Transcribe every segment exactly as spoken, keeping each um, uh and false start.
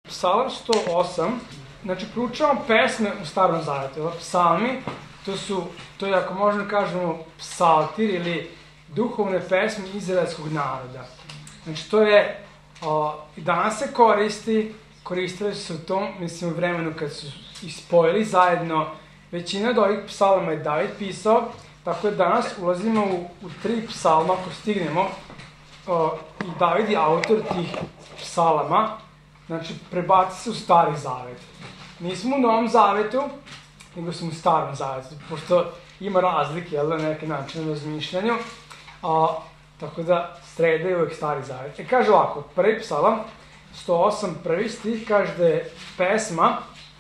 Psalam sto osam, znači proučavamo pesme u Starom Zavetu. Psalmi, to su, to je ako možemo kažemo psaltir ili duhovne pesme izraelskog naroda. Znači to je, o, i danas se koristi, koristili su u tom, mislim u vremenu kad su ispojili zajedno, većina od ovih psalama je David pisao, tako da danas ulazimo u, u tri psalma ako stignemo, o, i David je autor tih psalama, znači prebaci se u Stari Zavet. Nismo u Novom Zavetu, nego smo u Starom Zavetu, pošto ima razlike, jel da, neke načine u razmišljanju, a, tako da sreda je uvijek Stari Zavet. E kaže ovako, prvi psalam, sto osam, prvi stih, kaže da je pesma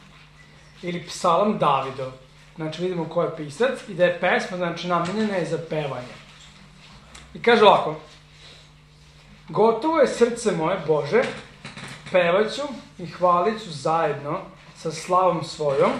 ili psalam Davidov. Znači vidimo ko je pisac i da je pesma, znači namenjena je za pevanje. I kaže ovako, gotovo je srce moje, Bože, pevaću i hvaliću zajedno sa slavom svojom,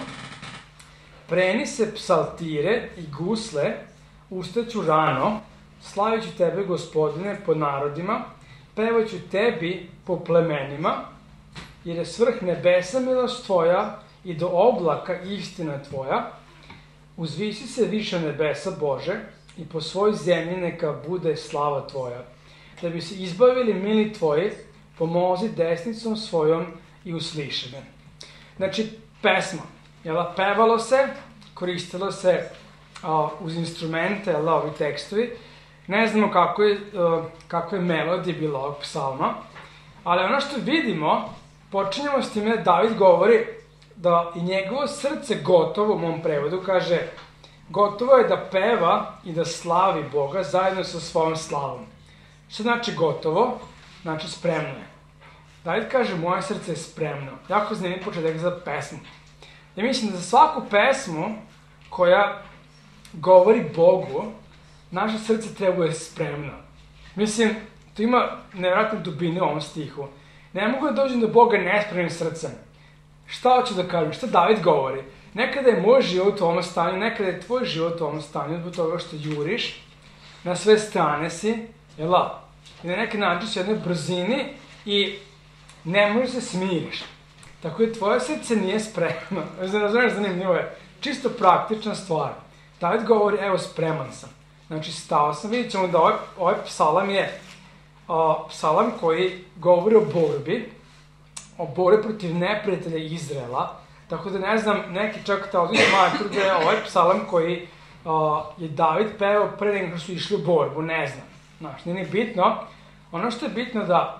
preni se psaltire i gusle, ustaću rano, slaviću Tebe, Gospodine, po narodima, pevaću Tebi po plemenima, jer je svrh nebesa milost Tvoja i do oblaka istina Tvoja. Uzvisi se više nebesa, Bože, i po svoj zemlji neka bude slava Tvoja. Da bi se izbavili mili Tvoji, pomozi desnicom svojom i usliši me. Znači, pesma. Jela, pevalo se, koristilo se a, uz instrumente, jela, ovi tekstovi. Ne znamo kako je, a, kako je melodija bila ovog psalma, ali ono što vidimo, počinjemo s time da David govori da i njegovo srce gotovo, u mom prevodu kaže, gotovo je da peva i da slavi Boga zajedno sa svojom slavom. Što znači gotovo? Znači spremno je. David kaže, moje srce je spremno. Jako zanimljiv početak za pesmu. Ja mislim da za svaku pesmu koja govori Bogu, naše srce treba je spremno. Mislim, to ima nevjerojatne dubine u ovom stihu. Ne mogu da dođem do Boga nespremnim srcem. Šta hoću da kažem? Šta David govori? Nekada je moj život u ovom stanju, nekada je tvoj život u ovom stanju, zbog toga što juriš, na sve strane si, jel da? I na neki način si u jednoj brzini i ne možeš se smiriš. Tako da tvoje srce nije spremno. Razumiješ, zanimljivo je. Čisto praktična stvar. David govori, evo, spreman sam. Znači, stao sam. Vidjet ćemo da ovaj, ovaj psalam je uh, psalam koji govori o borbi, o borbi protiv neprijatelja Izraela. Tako da ne znam, neki čak tako smatru da je ovaj psalam koji uh, je David pevao pre nego što su išli u borbu. Ne znam. Znaš, nije bitno. Ono što je bitno da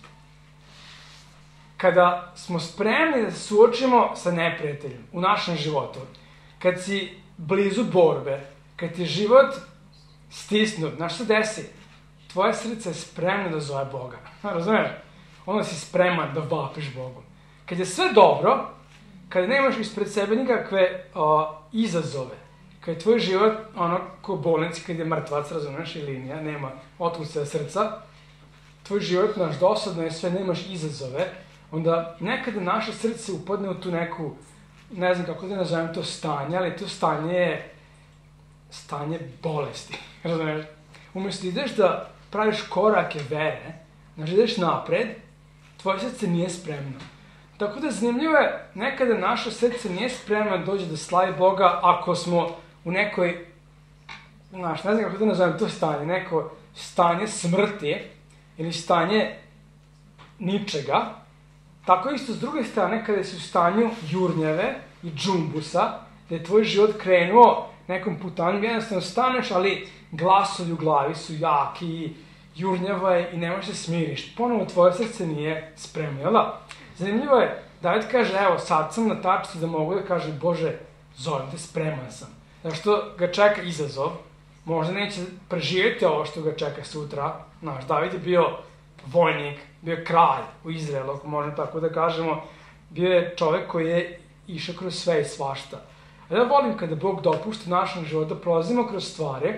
kada smo spremni da se suočimo sa neprijateljem u našem životu, kad si blizu borbe, kad ti život stisnut, znaš što desi? Tvoje srce je spremno da zove Boga. Razumiješ? Onda si spreman da vapiš Bogu. Kad je sve dobro, kada nemaš ispred sebe nikakve o, izazove, kad je tvoj život ono ko bolnici, kad je mrtvac, razumiješ, i linija, nema otkucaja srca, tvoj život, naš dosadno je sve, nemaš izazove, onda nekada naše srce upadne u tu neku, ne znam kako da nazovem to stanje, ali to stanje je stanje bolesti, razumiješ? Umjesto ideš da praviš korake vere, znači ideš napred, tvoje srce nije spremno. Tako da zanimljivo je, nekada naše srce nije spremno da dođe da slavi Boga ako smo u nekoj, znaš, ne znam kako da nazovem to stanje, neko stanje smrti ili stanje ničega. Tako isto s druge strane, kada si u stanju jurnjave i džumbusa, da je tvoj život krenuo nekom putanjem, jednostavno staneš, ali glasovi u glavi su jaki i jurnjava je i ne možeš se smiriš. Ponovo tvoje srce nije spremno, jel da? Zanimljivo je, David kaže, evo sad sam na tačci da mogu da kažem, Bože, zovem te, spreman sam. Zato što ga čeka izazov, možda neće preživjeti ovo što ga čeka sutra. Znaš, David je bio vojnik, bio je kralj u Izraelu, ako možemo tako da kažemo, bio je čovjek koji je išao kroz sve i svašta. A ja volim kada Bog dopušta u našem životu da prolazimo kroz stvari,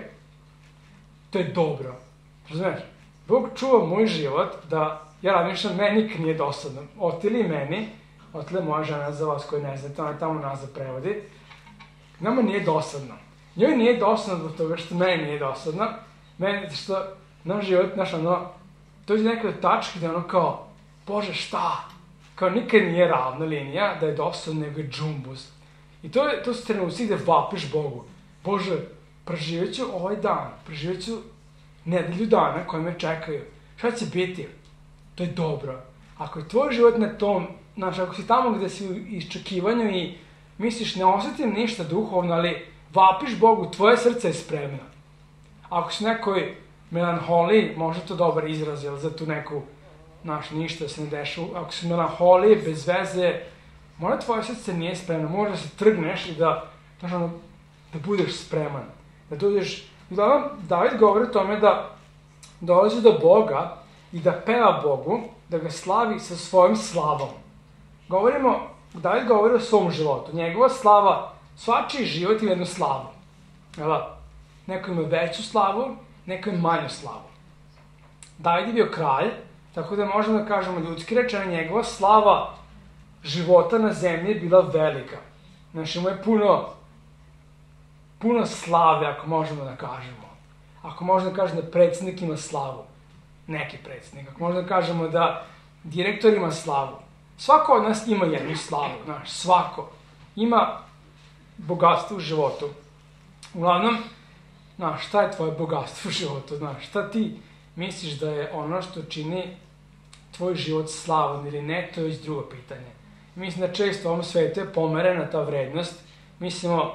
to je dobro. Razumiješ? Bog čuva moj život da ja razmišljam, meni nikad nije dosadno. Otili i meni, otila je moja žena za vas koji ne znate, ona je tamo nazad prevodi, nama nije dosadno. Njoj nije dosadno zbog toga što meni nije dosadno, meni što naš život, naš ono, dođe neka do tačke da ono kao, Bože, šta? kao nikad nije ravna linija, da je dosadno, nego je džumbus. I to, je, to su trenuci gde vapiš Bogu. Bože, preživjet ću ovaj dan, preživjet ću nedelju dana koje me čekaju. Šta će biti? To je dobro. Ako je tvoj život na tom, znači ako si tamo gde si u iščekivanju i misliš ne osjetim ništa duhovno, ali vapiš Bogu, tvoje srce je spremno. Ako si nekoj melanholiji, možda to dobar izraz, jel, za tu neku, znaš, ništa se ne dešava. Ako si melanholiji, bez veze, možda tvoje srce nije spremno, možda se trgneš i da, znaš, ono, da budeš spreman. Da dođeš, uglavnom, David govori o tome da dolazi do Boga i da peva Bogu, da ga slavi sa svojom slavom. Govorimo, David govori o svom životu. Njegova slava, svačiji život ima jednu slavu. Jel? Neko ima veću slavu, neko ima manju slavu. David je bio kralj, tako da možemo da kažemo ljudski rečeno, njegova slava života na zemlji je bila velika. Znači, imao je puno, puno slave, ako možemo da kažemo. Ako možemo da kažemo da predsjednik ima slavu, neki predsjednik. Ako možemo da kažemo da direktor ima slavu. Svako od nas ima jednu slavu, znaš, svako. Ima bogatstvo u životu. Uglavnom, znaš, šta je tvoje bogatstvo u životu, znaš, šta ti misliš da je ono što čini tvoj život slavan ili ne, to je već drugo pitanje. Mislim da često u ovom svetu je pomerena ta vrednost. Mislimo,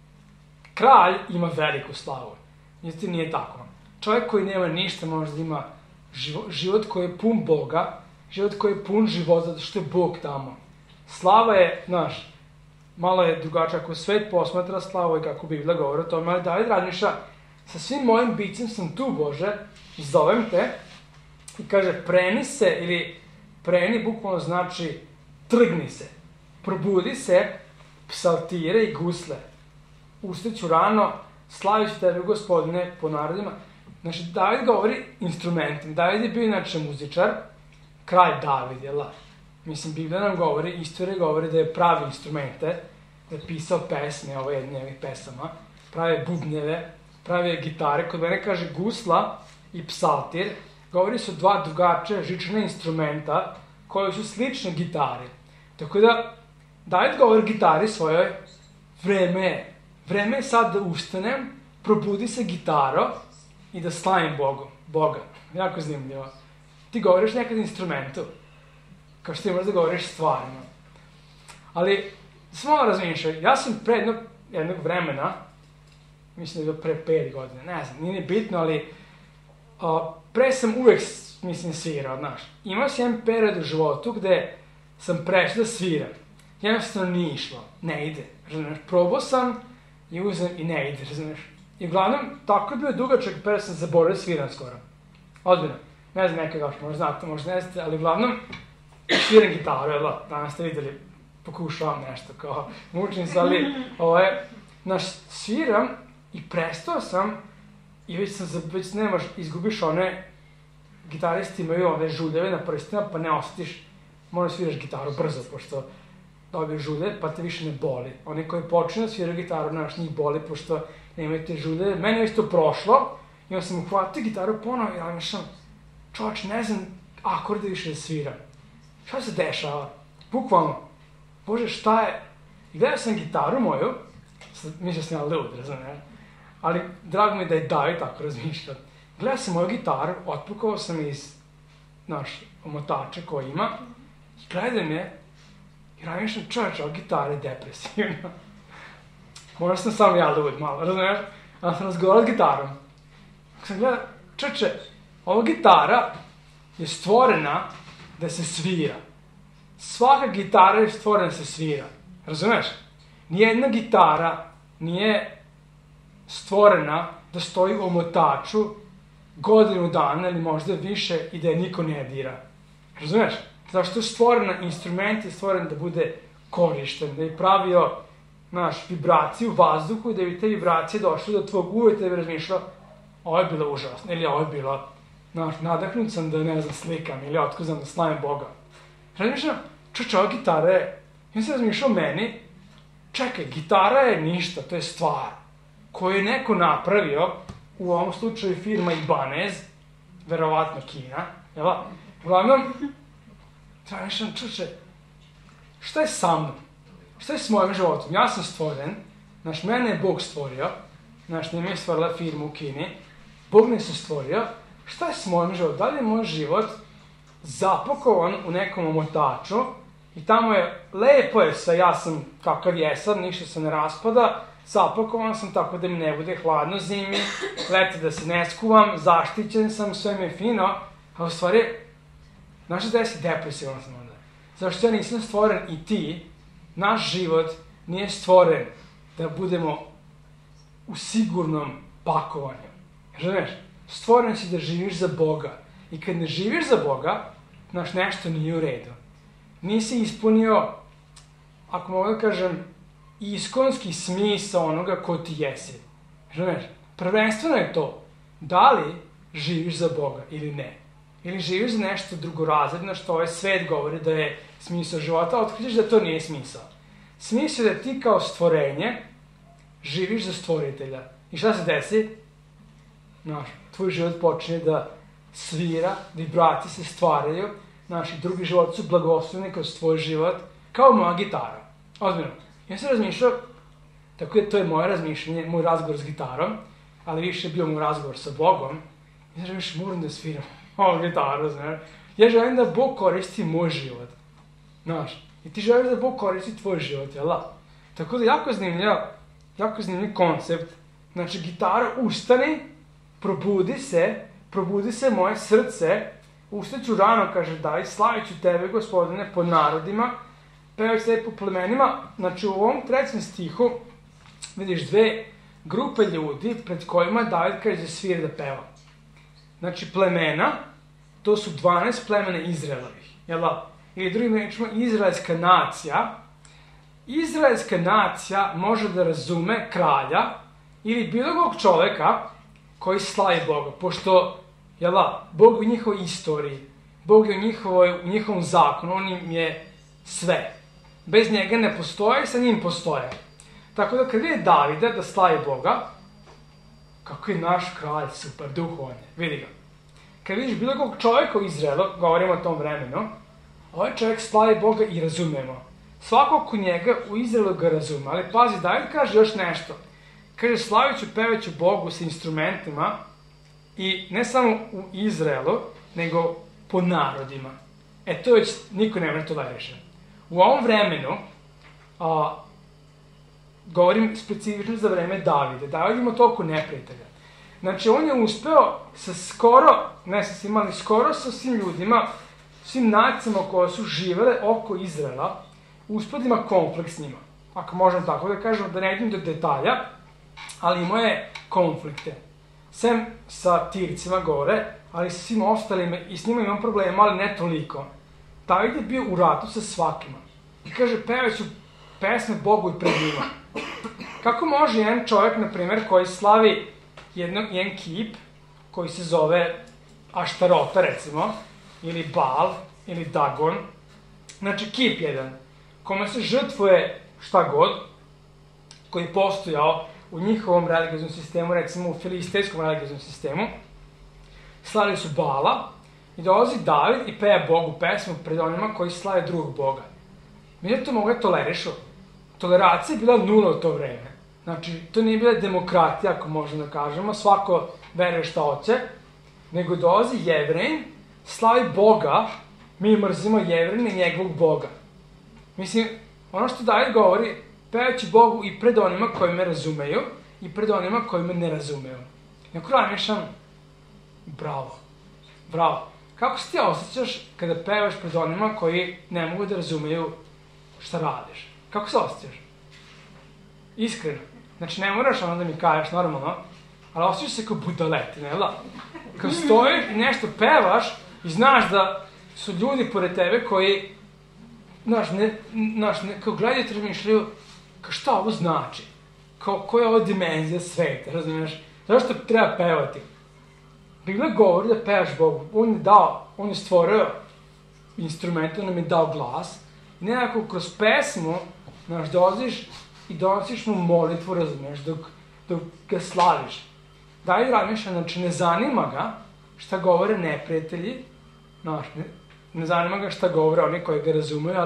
kralj ima veliku slavu. Mislim, nije tako. Čovjek koji nema ništa možda ima život, život koji je pun Boga, život koji je pun života, zato što je Bog tamo. Slava je, znaš, malo je drugačija ako svet posmatra slavu i kako Biblija govori o tome, ali David razmišlja, sa svim mojim bicem sam tu, Bože, zovem te i kaže, preni se, ili preni bukvalno znači trgni se, probudi se, psaltire i gusle. Ustaću rano, slavit ću tebe, Gospodine, po narodima. Znači, David govori instrumentima. David je bio inače muzičar, kralj David, jel da? Mislim, Biblija nam govori, istorija govori da je pravi instrumente, da je pisao pesme, ovo je jedna njegovih pesama, prave bubnjeve, prave gitare. Kod mene kaže gusla i psaltir, govori su dva drugačija žičana instrumenta koji su slične gitari. Tako da, David govori gitari svojoj, vreme je. Vreme je sad da ustanem, probudi se gitaro i da slavim Bogu, Boga. Jako zanimljivo. Ti govoriš nekad instrumentu, kao što ti možda govoriš stvarima. Ali, samo razmišljaj, ja sam pre jednog, jednog vremena, mislim da je bilo pre pet godine, ne znam, nije bitno, ali a, pre sam uvek, mislim, svirao, znaš. Imao sam jedan period u životu gde sam prešao da sviram. Jednostavno nije išlo, ne ide, razumiješ, probao sam i uzem i ne ide, razumiješ. I uglavnom, tako je bio dugačak period, sam zaboravio sviram skoro. Ozbiljno. Ne znam nekada još, možda znate, možda ne znate, ali uglavnom, sviram gitaru, jel da, danas ste videli, pokušavam nešto, kao, mučim se, ali, ovo je, znaš, sviram i prestao sam i već sam, već nemaš, izgubiš one, gitaristi imaju ove žuljeve na prstima, pa ne osjetiš, možda sviraš gitaru brzo, pošto dobiješ žulje, pa te više ne boli. Oni koji počinu da sviraju gitaru, znaš, njih boli, pošto nemaju te žulje. Meni je isto prošlo, i onda sam uhvatio gitaru ponovo i razmišljam, čovječ, ne znam akorde više da sviram. Šta se dešava? Bukvalno, Bože, šta je? I gledao sam gitaru moju, mislio sam ja lud, razumiješ, ali drago mi je da je David tako razmišljao. Gledao sam moju gitaru, otpukao sam iz, znaš, omotača koji ima, i gledam je, i razmišljam, čovječ, ova gitara je depresivna. Možda sam samo ja lud malo, razumiješ? A sam razgovarao s gitarom. Ako sam gledao, čovječe, ova gitara je stvorena da se svira. Svaka gitara je stvorena da se svira. Razumeš? Nijedna gitara nije stvorena da stoji u omotaču godinu dana ili možda više i da je niko ne dira. Razumeš? Zašto je stvorena, instrument je stvoren da bude korišten, da je pravio, znaš, vibraciju u vazduhu i da bi te vibracije došle do tvog uveta da bi razmišljao, ovo je bilo užasno, ili ovo je bilo, znaš, nadahnut sam da, ne znam, slikam ili otkuzam da slavim Boga. Razmišljam, čoče, ova gitara je, ja sam razmišljao meni, čekaj, gitara je ništa, to je stvar koju je neko napravio, u ovom slučaju firma Ibanez, verovatno Kina, jel? Uglavnom, razmišljam, čoče, šta je sa mnom? Šta je s mojim životom? Ja sam stvoren, znaš, mene je Bog stvorio, znaš, nije mi je stvorila firma u Kini, Bog me se stvorio, šta je s mojim životom? Da li je moj život zapakovan u nekom omotaču i tamo je, lepo je sve, ja sam kakav jesam, ništa se ne raspada, zapakovan sam tako da mi ne bude hladno zimi, leti da se ne skuvam, zaštićen sam, sve mi je fino, a u stvari, znaš da si depresivan sam onda? Zašto ja nisam stvoren i ti, naš život nije stvoren da budemo u sigurnom pakovanju. Razumeš? Stvoren si da živiš za Boga. I kad ne živiš za Boga, znaš, nešto nije u redu. Nisi ispunio, ako mogu da kažem, iskonski smisao onoga ko ti jesi. Razumeš? Prvenstveno je to, da li živiš za Boga ili ne. Ili živiš za nešto drugorazredno što ovaj svet govori da je smisao života, a otkrićeš da to nije smisao. Smisao je da ti kao stvorenje živiš za stvoritelja. I šta se desi? Znaš, tvoj život počinje da svira, vibracije se stvaraju, naši drugi život su blagosloveni kroz tvoj život, kao moja gitara. Ozbiljno. Ja sam razmišljao, tako je to je moje razmišljanje, moj razgovor s gitarom, ali više je bio moj razgovor sa Bogom. Ja sam više moram da sviram ovu gitaru, znaš. Ja želim da Bog koristi moj život. Znaš, i ti želiš da Bog koristi tvoj život, jel da? Tako da jako zanimljiv, jako zanimljiv koncept. Znači, gitara ustani, probudi se, probudi se moje srce, ustaću rano, kaže David, slavit ću tebe, Gospodine, po narodima, pevajući tebe po plemenima. Znači, u ovom trećem stihu vidiš dve grupe ljudi pred kojima David kaže da svira da peva. Znači, plemena, to su dvanaest plemena Izraelovih, jel da? Ili drugim rečima, izraelska nacija. Izraelska nacija može da razume kralja ili bilo kog čoveka koji slavi Boga, pošto, jel da, Bog u njihovoj istoriji, Bog je u, njihovoj, u njihovom zakonu, on im je sve. Bez njega ne postoje, sa njim postoje. Tako da kad vidi Davida da slavi Boga, kako je naš kralj super, duhovan je, vidi ga. Kad vidiš bilo kog čoveka u Izraelu, govorimo o tom vremenu, ovaj čovjek slavi Boga i razumemo. Svako oko njega u Izraelu ga razume, ali pazi, David kaže još nešto. Kaže, slavit ću, pevat ću Bogu sa instrumentima i ne samo u Izraelu, nego po narodima. E, to već niko ne može to da reše. U ovom vremenu, a, govorim specifično za vreme Davide, David ima toliko neprijatelja. Znači, on je uspeo sa skoro, ne sa svima, ali skoro sa svim ljudima, svim nacijama koje su živele oko Izraela, uspeo da ima konflikt s njima. Ako možemo tako da kažemo, da ne idem do detalja, ali imao je konflikte. Sem sa Tircima gore, ali sa svim ostalima, i s njima imam problema, ali ne toliko. David je bio u ratu sa svakima. I kaže, pevaću pesme Bogu i pred njima. Kako može jedan čovjek, na primjer, koji slavi jedno, jedan kip, koji se zove Aštarota, recimo, ili Baal, ili Dagon, znači kip jedan, kome se žrtvuje šta god, koji je postojao u njihovom religijskom sistemu, recimo u filistejskom religijskom sistemu, slavili su Baala i dolazi David i peja Bogu pesmu pred onima koji slave drugog Boga. Mi je to mogli tolerišu. Toleracija je bila nula u to vreme. Znači, to nije bila demokratija, ako možemo da kažemo, svako veruje šta hoće, nego dolazi Jevrej, slavi Boga, mi mrzimo Jevrejna i njegovog Boga. Mislim, ono što David govori, pevajući Bogu i pred onima koji me razumeju i pred onima koji me ne razumeju. Neko razmišljam, bravo, bravo. Kako se ti osjećaš kada pevaš pred onima koji ne mogu da razumeju šta radiš? Kako se osjećaš? Iskreno. Znači, ne moraš ono da mi kažeš normalno, ali osjećaš se kao budaletina, jel da? Kao stojiš i nešto pevaš i znaš da su ljudi pored tebe koji, znaš, ne, znaš, ne, kao gledaju te razmišljaju, kao šta ovo znači? Kao, koja je ovo dimenzija sveta, razumiješ? Zašto treba pevati? Biblia govori da pevaš Bogu. On je dao, on je stvorio instrument, on nam je dao glas. I nekako kroz pesmu, znaš, dolaziš i donosiš mu molitvu, razumiješ, dok, dok ga slaviš. David razmišlja, znači, ne zanima ga šta govore neprijatelji, znaš, ne, ne zanima ga šta govore oni koji ga razumeju, ali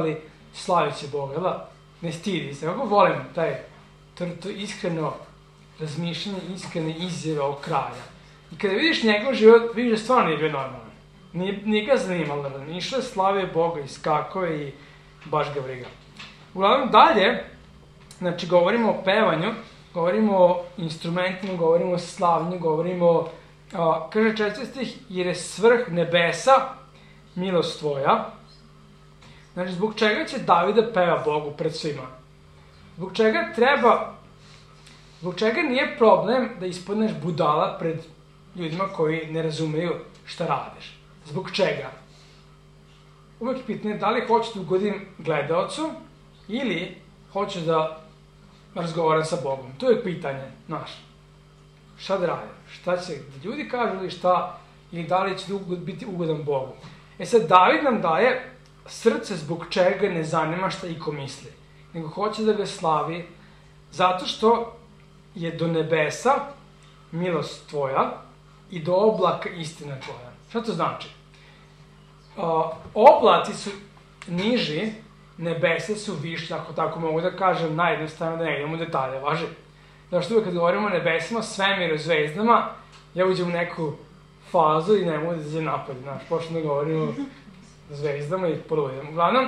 slaviće Boga, da? Ne stidi se. Kako volim taj, to, to iskreno razmišljanje, iskrene izjave o kralja. I kada vidiš njegov život, vidiš da stvarno nije bio normalan. Nije, nije ga zanimalo. Išao je, slavio Boga, iskakao je i baš ga briga. Uglavnom dalje, znači govorimo o pevanju, govorimo o instrumentima, govorimo o slavnju, govorimo, a, kaže četvrti stih, jer je svrh nebesa milost tvoja. Znači, zbog čega će David da peva Bogu pred svima? Zbog čega treba, zbog čega nije problem da ispadneš budala pred ljudima koji ne razumeju šta radiš? Zbog čega? Uvijek je pitanje da li hoću da ugodim gledaocu ili hoću da razgovaram sa Bogom. To je pitanje, znaš. Šta da radim? Šta će ljudi kažu ili šta, ili da li će biti ugodan Bogu? E sad, David nam daje srce zbog čega ne zanima šta iko misli, nego hoće da ga slavi zato što je do nebesa milost tvoja i do oblaka istina tvoja. Šta to znači? Uh, oblaci su niži, nebesa su višlje, ako tako mogu da kažem, najjednostavno da ne idemo u detalje, važi? Zato što uvijek kad govorimo o nebesima, svemiru, zvezdama, ja uđem u neku fazu i ne mogu da izađem napad, znaš, počnem da govorimo o zvezdama i polujem. Uglavnom,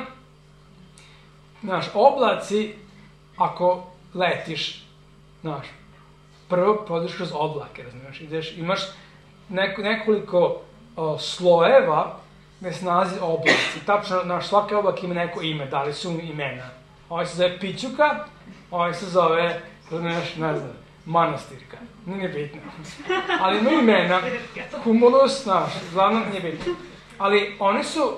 znaš, oblaci, ako letiš, znaš, prvo prodeš kroz oblake, razumiješ, ideš, imaš neko, nekoliko o, slojeva gde se nalazi oblaci. Tačno, naš svaki oblak ima neko ime, da li su imena. Ovaj se zove Pićuka, ovaj se zove, znaš, ne znam, Manastirka. Nije bitno. Ali ima imena, Cumulus, znaš, glavno nije bitno. Ali oni su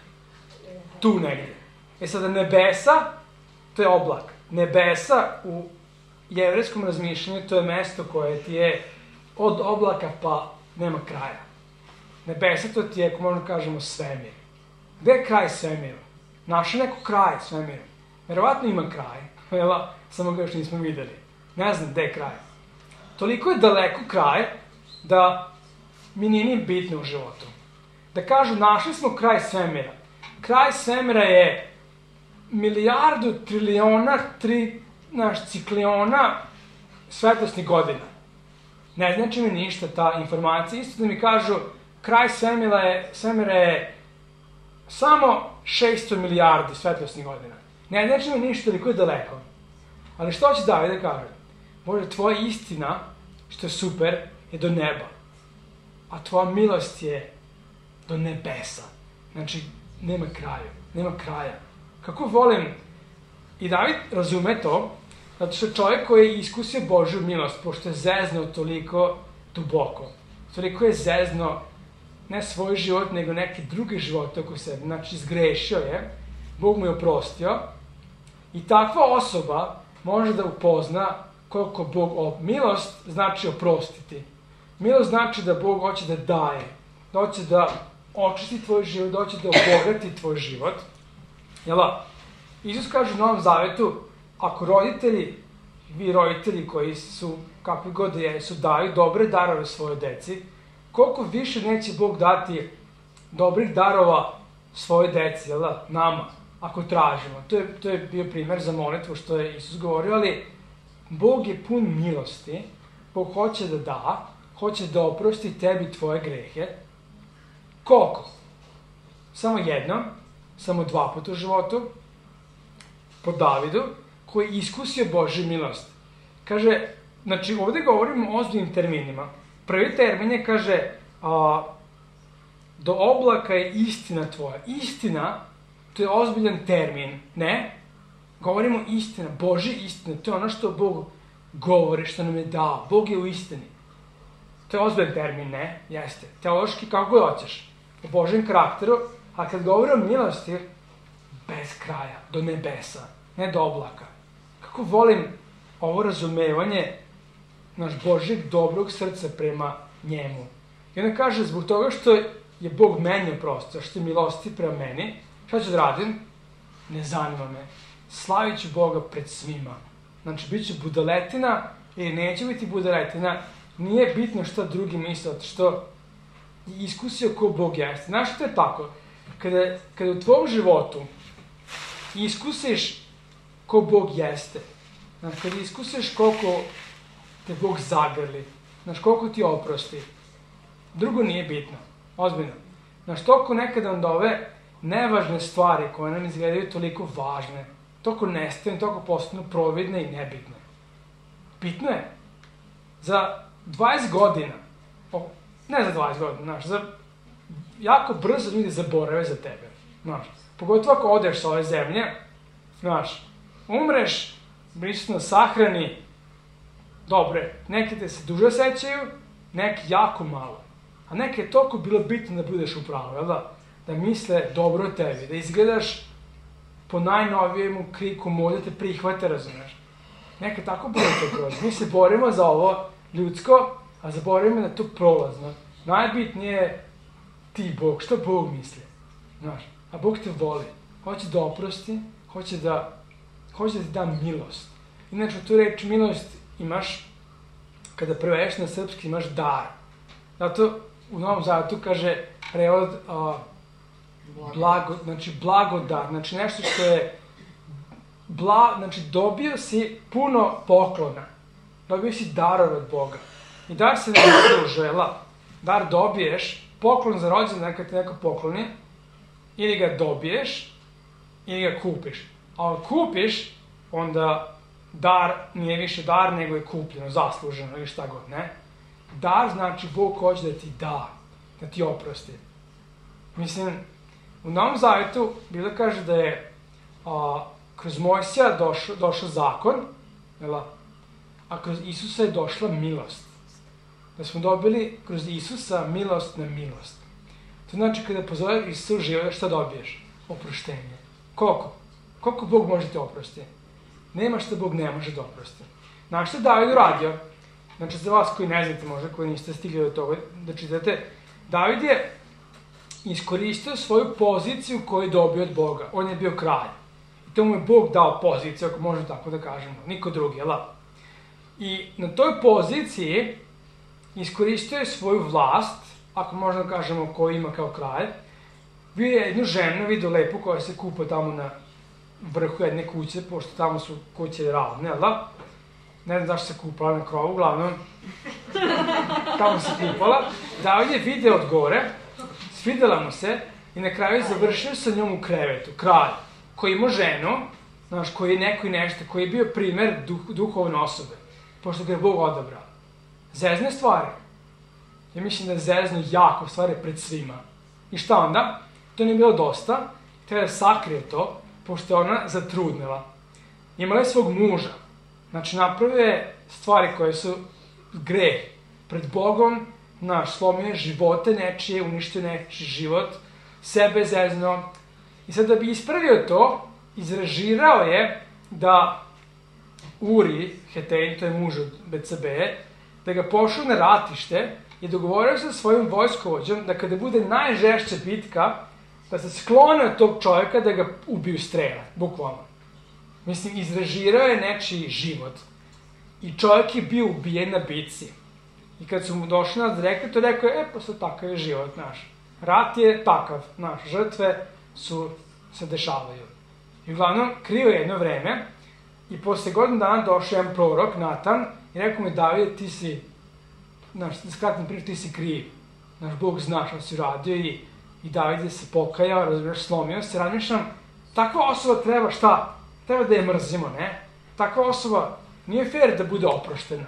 tu negdje. E sada, nebesa, to je oblak. Nebesa u jevrejskom razmišljanju, to je mesto koje ti je od oblaka pa nema kraja. Nebesa, to ti je, ako možemo kažemo, svemir. Gde je kraj svemiru? Našao neko kraj svemiru. Verovatno ima kraj, jela, samo ga još nismo videli. Ne znam gde je kraj. Toliko je daleko kraj da mi nije ni bitno u životu. Da kažu, našli smo kraj svemira. Kraj svemira je milijardu, triliona, tri, naš, cikliona svetlosnih godina. Ne znači mi ništa ta informacija. Isto da mi kažu, kraj svemira je, svemira je samo šesto milijardi svetlosnih godina. Ne znači mi ništa toliko je daleko. Ali što će David da kaže? Bože, tvoja istina, što je super, je do neba. A tvoja milost je do nebesa. Znači, nema kraja. Nema kraja. Kako volim, i David razume to, zato što čovjek koji je iskusio Božju milost, pošto je zeznuo toliko duboko, toliko je zeznuo ne svoj život, nego neke druge živote oko sebe. Znači, zgrešio je, Bog mu je oprostio, i takva osoba može da upozna koliko Bog... Milost znači oprostiti. Milost znači da Bog hoće da daje, da hoće da očisti tvoj život, da hoće da obogati tvoj život. Jela? Isus kaže u Novom Zavetu, ako roditelji, vi roditelji koji su, kakvi god da jesu, daju dobre darove svoje deci, koliko više neće Bog dati dobrih darova svoje deci, jel da, nama, ako tražimo. To je, to je bio primjer za molitvu što je Isus govorio, ali Bog je pun milosti, Bog hoće da da, hoće da oprosti tebi tvoje grehe. Koliko? Samo jedno, samo dva puta u životu, po Davidu, koji je iskusio Božju milost. Kaže, znači ovdje govorimo o ozbiljnim terminima. Prvi termin je, kaže, a, do oblaka je istina tvoja. Istina, to je ozbiljan termin, ne? Govorimo istina, Božja istina, to je ono što Bog govori, što nam je dao. Bog je u istini. To je ozbiljan termin, ne? Jeste. Teološki, kako god hoćeš. O Božjem karakteru, a kad govori o milosti, bez kraja, do nebesa, ne do oblaka. Kako volim ovo razumevanje naš Božjeg dobrog srca prema njemu. I onda kaže, zbog toga što je Bog meni oprostio, što je milosti prema meni, šta ću da radim? Ne zanima me. Slavit ću Boga pred svima. Znači, bit ću budaletina ili neće biti budaletina. Nije bitno šta drugi misle, što je iskusio ko Bog jeste. Znaš što je tako? Kada, kada u tvojom životu iskusiš ko Bog jeste, znaš, kad iskusiš koliko te Bog zagrli, znaš, koliko ti oprosti, drugo nije bitno, ozbiljno. Znaš, toliko nekada onda ove nevažne stvari koje nam izgledaju toliko važne, toliko nestane, toliko postanu providne i nebitne. Bitno je, za dvadeset godina, o, ne za dvadeset godina, znaš, za jako brzo ljudi zaborave za tebe, znaš, pogotovo ako odeš sa ove zemlje, znaš, umreš, blisko na sahrani, dobre, neki te se duže sećaju, neki jako malo, a neki je toliko bilo bitno da budeš u pravu, jel da? Da misle dobro o tebi, da izgledaš po najnovijemu kriku, možda te prihvate, razumeš? Neka tako bude to kroz. Mi se borimo za ovo ljudsko, a zaboravimo da je to prolazno. Najbitnije je ti Bog, što Bog misli, znaš? A Bog te voli, hoće da oprosti, hoće da, hoće da ti da milost. Inače, tu reč milost imaš, kada prevedeš na srpski, imaš dar. Zato u Novom Zavjetu kaže prevod uh, blago, znači blagodar, znači nešto što je bla, znači dobio si puno poklona, dobio si darove od Boga. I dar se ne žela, dar dobiješ, poklon za rođendan kad te neko pokloni, ili ga dobiješ, ili ga kupiš. A ako kupiš, onda dar nije više dar, nego je kupljeno, zasluženo ili šta god, ne? Dar znači Bog hoće da ti da, da ti oprosti. Mislim, u Novom Zavjetu Biblia kaže da je a, kroz Mojsija došao, došao zakon, jel, a kroz Isusa je došla milost. Da smo dobili kroz Isusa milost na milost. To znači kada pozove Isusa u život, šta dobiješ? Oproštenje. Koliko? Koliko Bog može te oprosti? Nema što Bog ne može da oprosti. Znaš što je David uradio? Znači, za vas koji ne znate možda, koji niste stigli do toga da čitate, David je iskoristio svoju poziciju koju je dobio od Boga. On je bio kralj. I to mu je Bog dao poziciju, ako možemo tako da kažemo. Niko drugi, jel? I na toj poziciji iskoristio je svoju vlast, ako možemo da kažemo koju ima kao kralj. Vidio je jednu ženu, vidio lepu, koja se kupa tamo na vrhu jedne kuće, pošto tamo su kuće ravne, jel? Ne znam zašto se kupala na krovu, uglavnom, tamo se kupala. David je video od gore, svidela mu se i na kraju je završio sa njom u krevetu, kralj, koji ima ženu, znaš, koji je neko i nešto, koji je bio primer duh, duhovne osobe, pošto ga je Bog odabrao. Zezne stvari. Ja mislim da je zezno jako stvari pred svima. I šta onda? To nije bilo dosta, treba da sakrije to, pošto je ona zatrudnila. Imala je svog muža. Znači, napravio je stvari koje su greh pred Bogom, znaš, slomio je živote nečije, uništio nečiji život, sebe zezno. I sad da bi ispravio to, izrežirao je da Uri, Hetejn, to je muž od Becebe, da ga pošao na ratište i dogovorio se sa svojim vojskovođom da kada bude najžešća bitka, da se sklone od tog čovjeka da ga ubiju strela, bukvalno. Mislim, izrežirao je nečiji život i čovjek je bio ubijen na bitci. I kad su mu došli nas rekli, to rekao je, e, pa sad takav je život naš. Rat je takav, naš, žrtve su, se dešavaju. I uglavnom, krio je jedno vreme i posle godinu dana došao jedan prorok, Natan, i rekao mi, Davide, ti si, znaš, da skratim priču, ti si kriv. Naš Bog zna što si uradio i, i David je se pokajao, razumiješ, slomio se, razmišljam, takva osoba treba šta? Treba da je mrzimo, ne? Takva osoba nije fair da bude oproštena.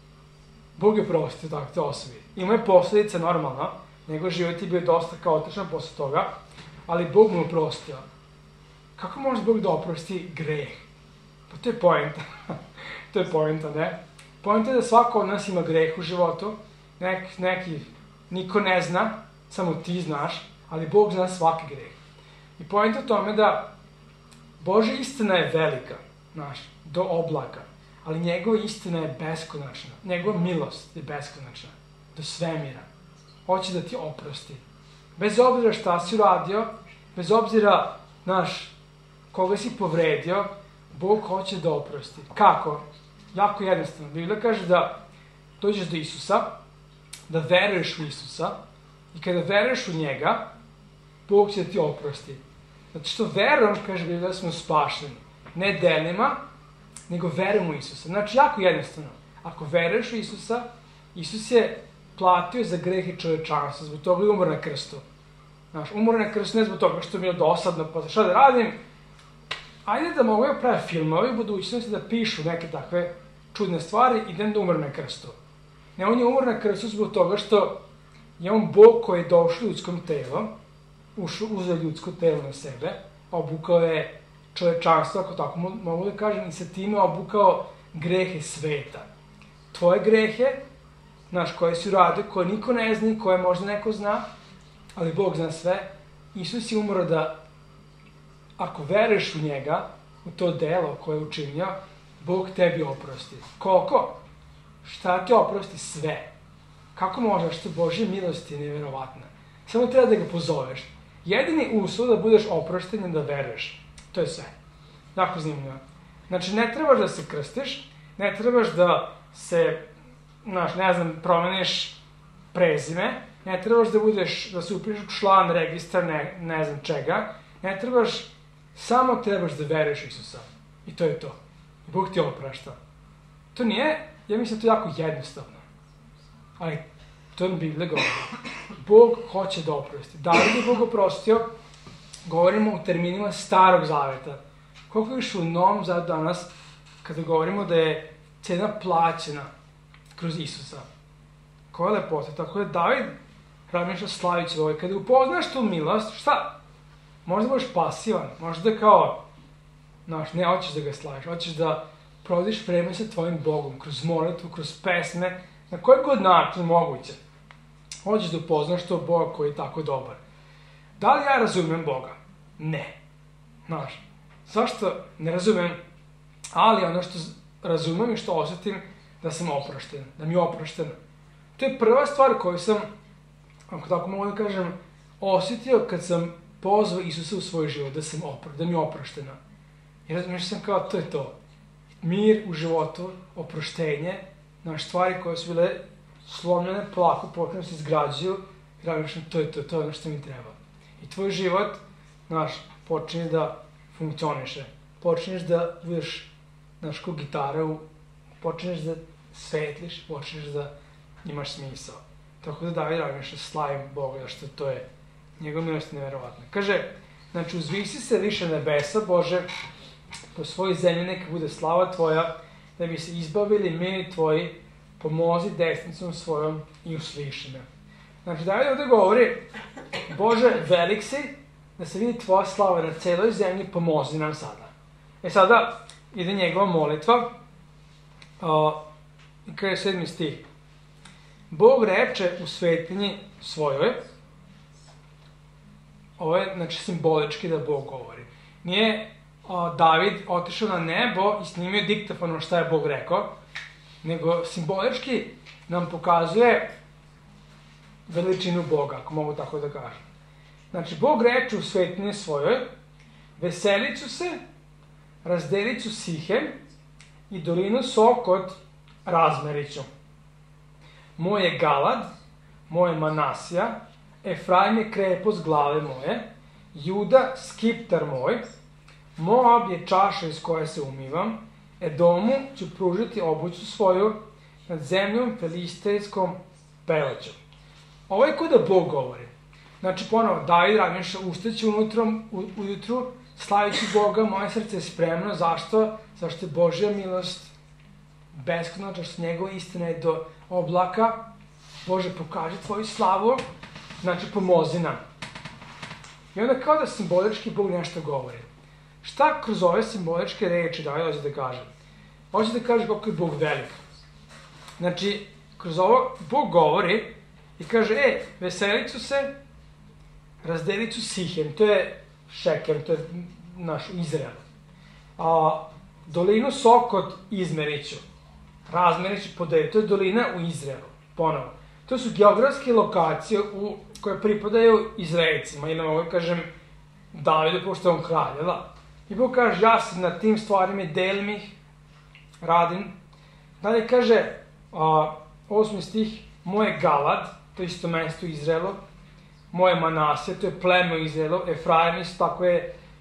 Bog je prostio takve osobi. Ima je posljedice normalno, njegov život je bio dosta kaotičan posle toga, ali Bog mu oprostio. Kako može Bog da oprosti greh? Pa to je poenta. To je poenta, ne? Poenta je da svako od nas ima greh u životu, Nek, neki, niko ne zna, samo ti znaš, ali Bog zna svaki greh. I poenta je tome da Božja istina je velika, znaš, do oblaka, ali njegova istina je beskonačna, njegova milost je beskonačna, do svemira. Hoće da ti oprosti. Bez obzira šta si uradio, bez obzira, znaš, koga si povredio, Bog hoće da oprosti. Kako? Jako jednostavno. Biblia kaže da dođeš do Isusa, da veruješ u Isusa i kada veruješ u njega, Bog će da ti oprosti. Zato što verom, kaže Biblija, da smo spašeni. Ne delima, nego verom u Isusa. Znači, jako jednostavno. Ako veruješ u Isusa, Isus je platio za grehe čovečanstva, zbog toga je umro na krstu. Znaš, umro na krstu ne zbog toga što mi je dosadno, pa šta da radim? Ajde da mogu ja pravi filmovi u budućnosti da pišu neke takve čudne stvari i da umre na krstu. Ne, on je umro na krstu zbog toga što je on Bog koji je došao ljudskom telom, uzeo ljudsko telo na sebe, obukao je čovečanstvo, ako tako mogu da kažem, i sa time obukao grehe sveta. Tvoje grehe, znaš, koje si uradio, koje niko ne zna, koje možda neko zna, ali Bog zna sve. Isus je umro da, ako veruješ u njega, u to delo koje je učinio, Bog tebi oprosti. Koliko? Šta ti oprosti? Sve. Kako možeš? Što Božja milost je nevjerovatna. Samo treba da ga pozoveš. Jedini uslov da budeš oprošten je da veruješ. To je sve. Jako zanimljivo. Znači, ne trebaš da se krstiš, ne trebaš da se, znaš, ne znam, promeniš prezime, ne trebaš da budeš, da se upišeš u član registra, ne, ne znam čega, ne trebaš, samo trebaš da veruješ Isusa. I to je to. I Bog ti oprašta. To nije, ja mislim da to je jako jednostavno. Ali, to je Biblija govori. Bog hoće da oprosti. Da li bi Bog oprostio? Govorimo u terminima Starog Zaveta. Koliko više u Novom Zavetu danas, kada govorimo da je cena plaćena kroz Isusa. Koja je lepota. Tako da David razmišlja Slavić ovoj. Kada upoznaš tu milost, šta? Možda budeš pasivan. Možda kao, znaš, ne hoćeš da ga slaviš. Hoćeš da provodiš vreme sa tvojim Bogom. Kroz molitvu, kroz pesme. Na koji god način moguće. Hoćeš da upoznaš to Boga koji je tako dobar. Da li ja razumem Boga? Ne. Znaš, zašto ne razumem? Ali ono što razumem i što osjetim, da sam oprošten. Da mi je oprošteno. To je prva stvar koju sam, ako tako mogu da kažem, osjetio kad sam pozvao Isusa u svoj život. Da sam opro, da mi je oprošteno. I razmišljam sam kao, to je to. Mir u životu, oproštenje, znaš, stvari koje su bile slomljene, polako počne da se izgrađuju, i razmišljam, to je to, to je ono što mi treba. I tvoj život, znaš, počinje da funkcioniše. Počinješ da budeš, znaš, kao gitara, počinješ da svetliš, počinješ da imaš smisao. Tako da David razmišlja, slavim Boga, što to je njegov milost nevjerovatna. Kaže, znači, uzvisi se više nebesa, Bože, po svojoj zemlji neka bude slava Tvoja, da bi se izbavili meni Tvoji, pomozi desnicom svojom i usliši me. Znači, David ovdje govori, Bože, velik si, da se vidi Tvoja slava na celoj zemlji, pomozi nam sada. E sada ide njegova molitva, uh, i kaže sedmi stih. Bog reče u svetinji svojoj, ovo je, znači, simbolički da Bog govori. Nije uh, David otišao na nebo i snimio diktafonom šta je Bog rekao, nego simbolički nam pokazuje veličinu Boga, ako mogu tako da kažem. Znači, Bog reče u svetinji svojoj, veselit ću se, razdelit ću Sihem i dolinu Sokot razmerit ću. Moj je Galad, moj je Manasija, Efraim je krepost glave moje, Juda skiptar moj, Moab je čaša iz koje se umivam, Edomu ću pružiti obuću svoju, nad zemljom filistejskom pevaću. Ovo je kod da Bog govori. Znači, ponovo, David razmišlja, ustaću unutrom, u, ujutru, slaviću Boga, moje srce je spremno. Zašto? Zašto je Božja milost beskonačna, što njegova istina je do oblaka. Bože, pokaži Tvoju slavu, znači, pomozi nam. I onda kao da simbolički Bog nešto govori. Šta kroz ove simboličke reči David hoće da kaže? Hoće da kaže koliko je Bog velik. Znači, kroz ovo Bog govori i kaže, e, veselit ću se, razdelit ću Sihem, to je Šekem, to je naš Izrael. A, dolinu Sokot izmerit ću, razmerit ću podeliti, to je dolina u Izraelu, ponovo. To su geografske lokacije u, koje pripadaju Izraelcima, ili mogu kažem Davidu, pošto je on kralj, jel da? I Bog kaže, ja sam na tim stvarima i delim ih, radim. Dalje kaže, a, osmi stih, moje Galad, to je isto mesto u Izraelu, moje Manasije, to je pleme u Izraelu, Efraim isto tako je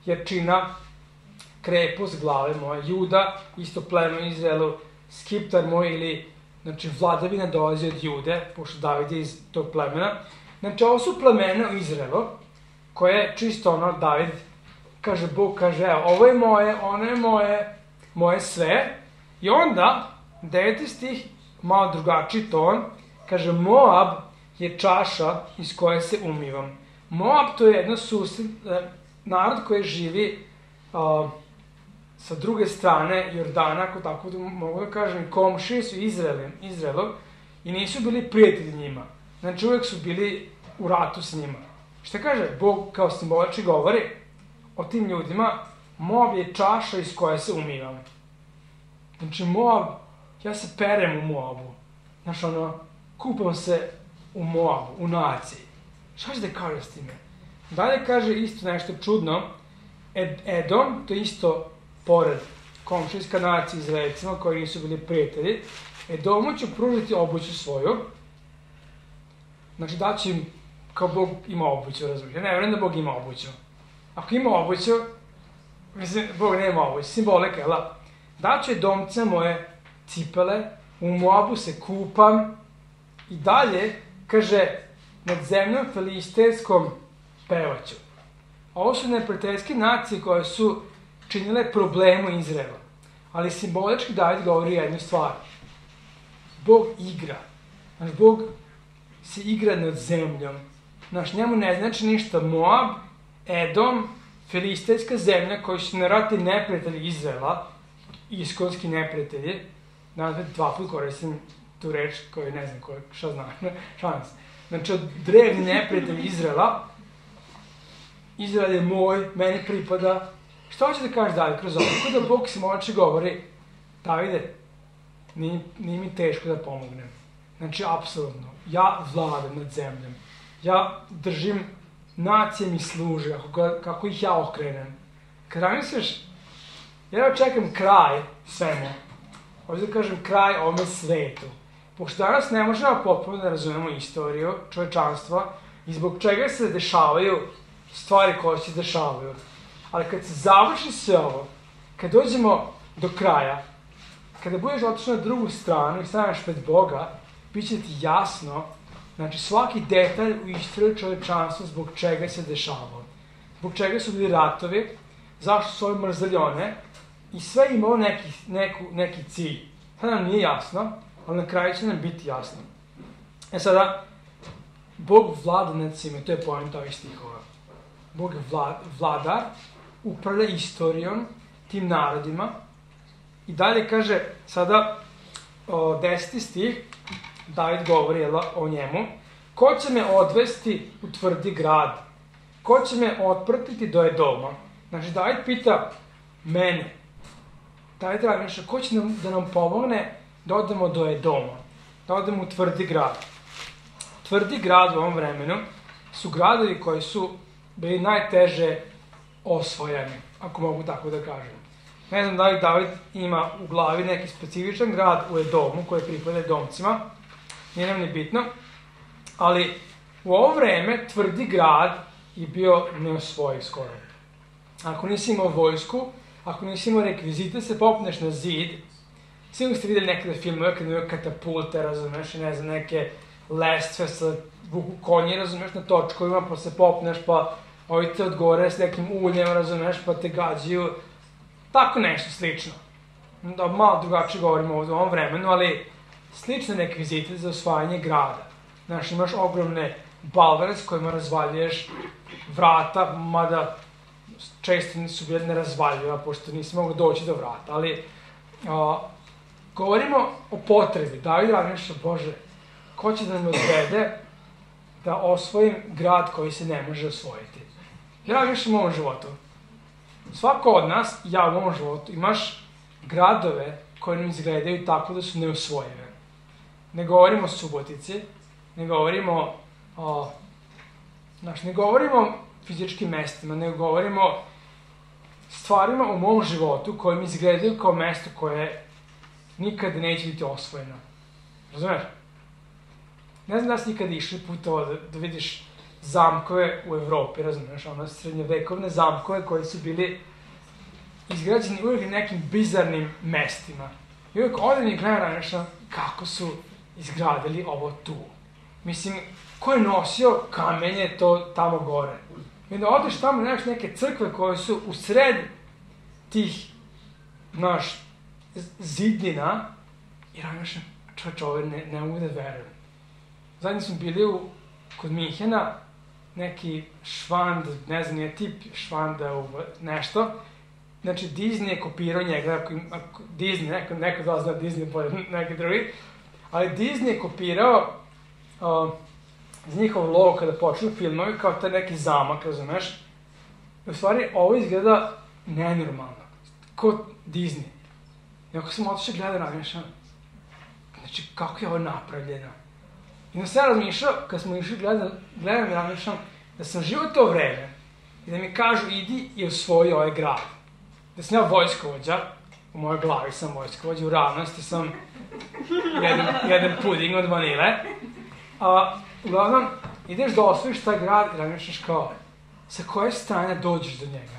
jačina, krepost glave moje, Juda, isto pleme u Izraelu, Skiptar moj ili, znači, vladavina dolazi od Jude, pošto David je iz tog plemena. Znači, ovo su plemena u Izraelu, koje čisto ono, David, kaže, Bog kaže, evo, ovo je moje, ono je moje, moje sve. I onda, deveti stih, malo drugačiji ton, kaže, Moab je čaša iz koje se umivam. Moab to je jedno sused, narod koji živi uh, sa druge strane Jordana, ako tako da mogu da kažem, komšije su Izraelom, Izraelom i nisu bili prijatelji njima. Znači, uvek su bili u ratu s njima. Šta kaže? Bog kao simbolički govori o tim ljudima, Moab je čaša iz koje se umivam. Znači, Moab, ja se perem u Moabu. Znači, ono, kupam se u Moabu, u naciji. Šta će da kaže s time? Dalje kaže isto nešto čudno. Ed, Edom, to je isto pored komšijska nacija Izraelcima koji nisu bili prijatelji. Edomu ću pružiti obuću svoju. Znači, da će im, kao Bog ima obuću, razumiješ. Ja ne vjerujem da Bog ima obuću. Ako ima obuću, mislim, Bog nema obuću, simbolika, jel da? Da ću Edomce moje cipele, u Moabu se kupam i dalje, kaže, nad zemljom filistejskom pevaću. Ovo su neprijateljske nacije koje su činile problemu Izraela. Ali simbolički David govori jednu stvar. Bog igra. Znaš, Bog se igra nad zemljom. Znaš, njemu ne znači ništa Moab, Edom, filistejska zemlja koji su narati neprijatelji Izraela, iskonski neprijatelji. Dakle, dva put koristim tu reč koju ne znam koja, šta znam, šans. Znači, od drevni neprijatelji Izraela, Izrael je moj, meni pripada. Šta hoće da kažeš dalje kroz ovo? Kako da Bog simbolički govori, Davide, nije, nije mi teško da pomognem. Znači, apsolutno, ja vladam nad zemljom. Ja držim, nacije mi služe, kako, kako ih ja okrenem. Kad razmisliš, ja čekam kraj svemu. Ovdje da kažem kraj ovome svetu. Pošto danas ne možemo potpuno da razumemo istoriju čovečanstva i zbog čega se dešavaju stvari koje se dešavaju. Ali kad se završi sve ovo, kad dođemo do kraja, kada budeš otišao na drugu stranu i staneš pred Boga, bit će ti jasno, znači svaki detalj u istoriji čovečanstva zbog čega se dešavao. Zbog čega su bili ratovi, zašto su ovi mrzaljone i sve imalo neki, neku, neki cilj. Sada nam nije jasno, ali na kraju će nam biti jasno. E sada, Bog vlada nad svime, to je poenta ovih stihova. Bog je vlad, vladar, upravlja istorijom, tim narodima. I dalje kaže, sada, o, deseti stih, David govori jela, o njemu. Ko će me odvesti u tvrdi grad? Ko će me otpratiti do Edoma? Znači, David pita mene. David treba nešto, ko će nam, da nam pomogne da odemo do Edoma? Da odemo u tvrdi grad. Tvrdi grad u ovom vremenu su gradovi koji su bili najteže osvojeni, ako mogu tako da kažem. Ne znam da li David ima u glavi neki specifičan grad u Edomu koji pripada Edomcima, nije nam ni bitno, ali u ovo vreme tvrdi grad je bio neosvojiv skoro. Ako nisi imao vojsku, ako nisi imao rekvizite, se popneš na zid, sigurno ste vidjeli nekada filmove kada imaju katapulte, razumeš, ne znam, neke lestve sa vuku konji, razumeš, na točkovima, pa se popneš, pa ovi te odgore s nekim uljem, razumeš, pa te gađaju. Tako nešto slično. Da malo drugačije govorimo ovdje u ovom vremenu, ali slične rekvizite za osvajanje grada. Znaš, imaš ogromne balvare s kojima razvaljuješ vrata, mada često nisu bile nerazvaljiva, pošto nisi mogao doći do vrata, ali a, govorimo o potrebi. David razmišlja, Bože, ko će da me odvede da osvojim grad koji se ne može osvojiti? Ja razmišljam u ovom životu. Svako od nas, ja u ovom životu, imaš gradove koje nam izgledaju tako da su neosvojive. Ne govorimo o Subotici, ne govorimo o, znaš, ne govorimo o fizičkim mestima, ne govorimo o stvarima u mom životu koje mi izgledaju kao mesto koje nikad neće biti osvojeno. Razumeš? Ne znam da si nikad išli putovao da, da vidiš zamkove u Evropi, razumiješ, ono srednjovekovne zamkove koji su bili izgrađeni uvijek na nekim bizarnim mestima. I uvijek odem i gledam nešto kako su izgradili ovo tu. Mislim, ko je nosio kamenje to tamo gore? I onda odeš tamo nemaš neke crkve koje su u sred tih, znaš, zidnina i razmišljam, čovječ, ovo ne, ne mogu da verujem. Zadnji smo bili u, kod Minhena, neki švand, ne znam, nije tip švanda, nešto. Znači, Disney je kopirao njega, ako, ako Disney, neko, neko da zna Disney, bolje neki drugi, ali Disney je kopirao uh, iz njihov logo kada počnu filmovi, kao taj neki zamak, razumeš? I u stvari, ovo izgleda nenormalno, kao Disney. I ako sam otišao gledao, razmišljam, znači, kako je ovo napravljeno? I onda sam ja razmišljao, kad smo išli gledam, gledam i razmišljam, da sam živo to vreme i da mi kažu, idi i osvoji ovaj grad. Da sam ja vojskovođa, u mojoj glavi sam vojskovođa, u ravnosti sam jedan, jedan puding od vanile. A, uglavnom, ideš da osvojiš taj grad i razmišljaš kao, sa koje strane dođeš do njega?